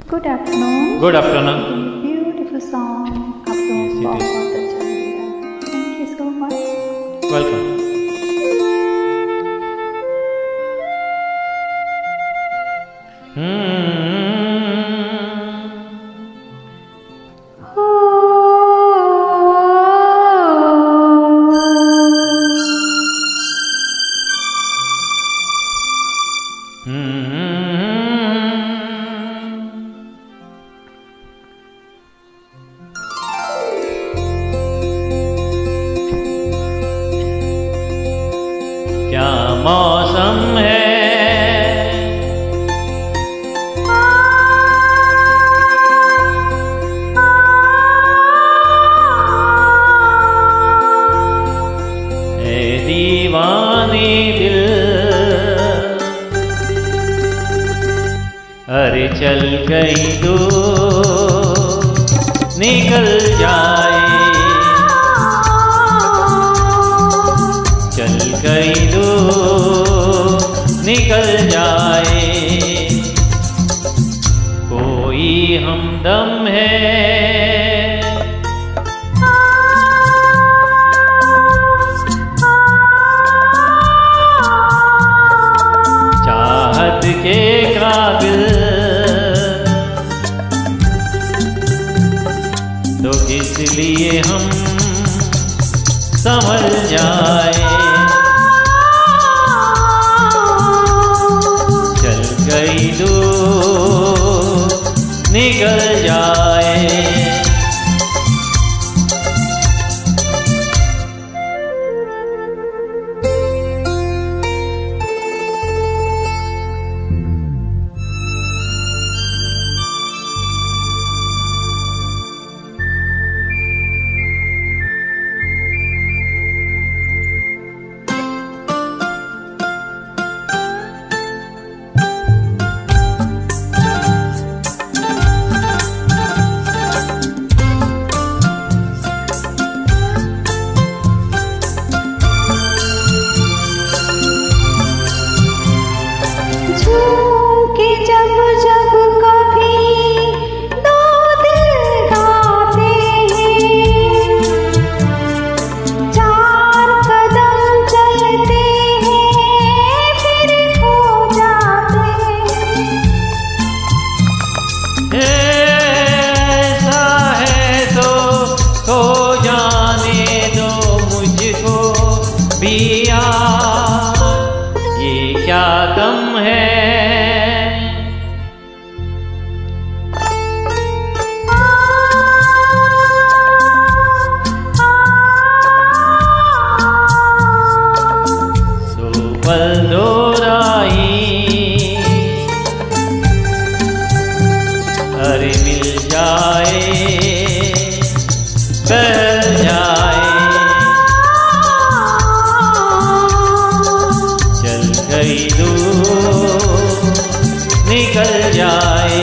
Good afternoon. Good afternoon. Beautiful song. आप लोगों को बहुत अच्छा लगेगा. Thank you so much. Welcome. क्या मौसम है, ऐ दीवाने दिल, अरे चल गई तो निकल जाए, चल गई तो निकल जाए, कोई हमदम है, चाहत के काबिल तो किस लिए हम संभल जाए, चल गई तो निकल जाए, जब जब कभी दो दिल गाते हैं, चार कदम चलते हैं फिर खो जाते हैं, ऐसा है तो खो जाने दो मुझको भी यार, ये क्या गम है, पल दोराई अरे मिल जाए बहल जाए, चल गई दूर निकल जाए,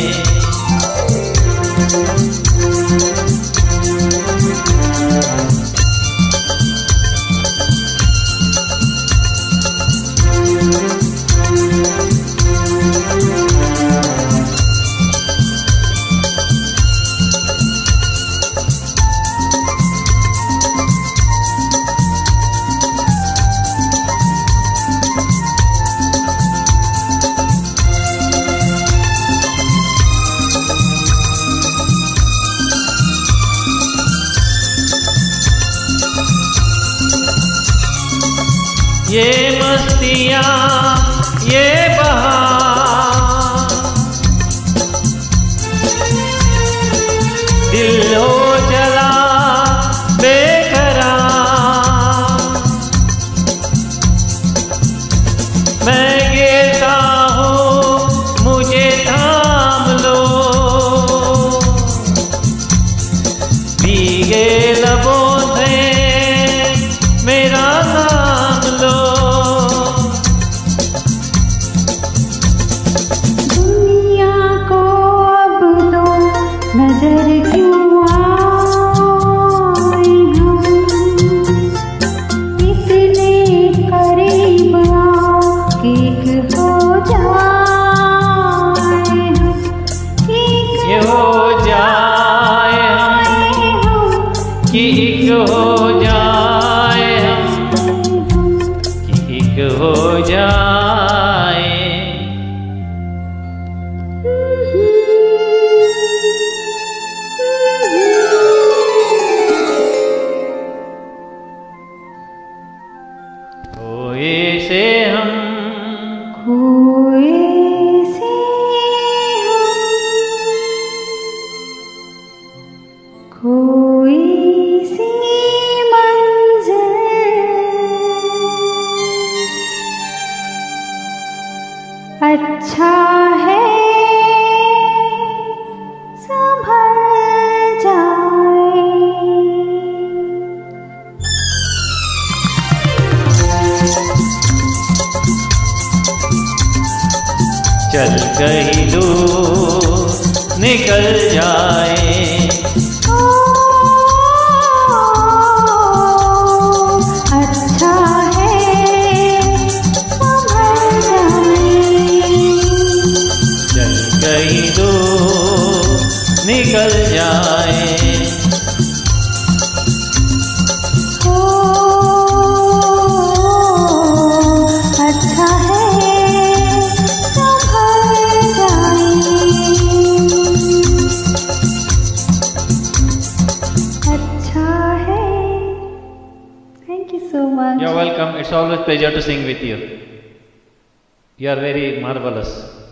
ये मस्तियाँ ये बहार दिल हो चला बेकरार, मैं गिरता हूँ मुझे थाम लो, भीगे लबों से मेरा नाम लो, निकल जाए। अच्छा है संभल जाए। चल कहीं दूर निकल जाए। अच्छा है संभल जाए। अच्छा है। Thank you so much. You're welcome. It's always pleasure to sing with you. You are very marvelous.